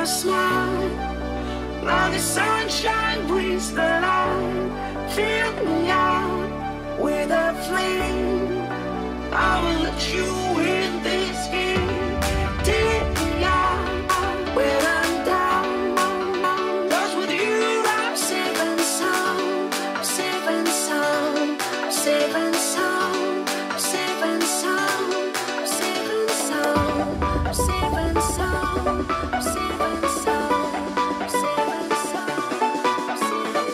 smile. Now the sunshine brings the light. Fill me out with a flame. I will let you in this game. Take me out when I'm down. 'Cause with you I'm safe and sound. I'm safe and sound. I'm safe and sound. I'm safe and sound. I'm safe and sound. I'm safe and sound. I'm safe and sound. I'm safe and sound. I'm safe and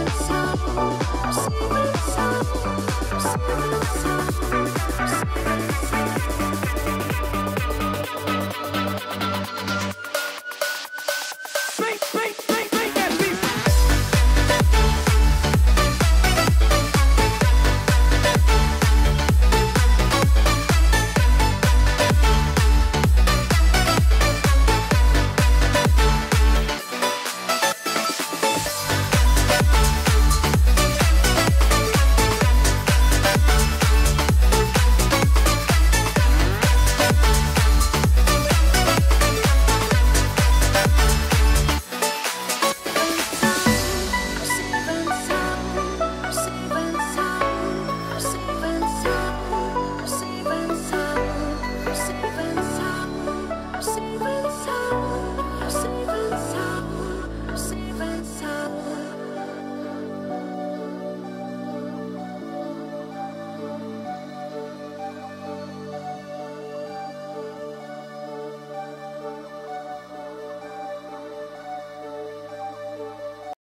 sound.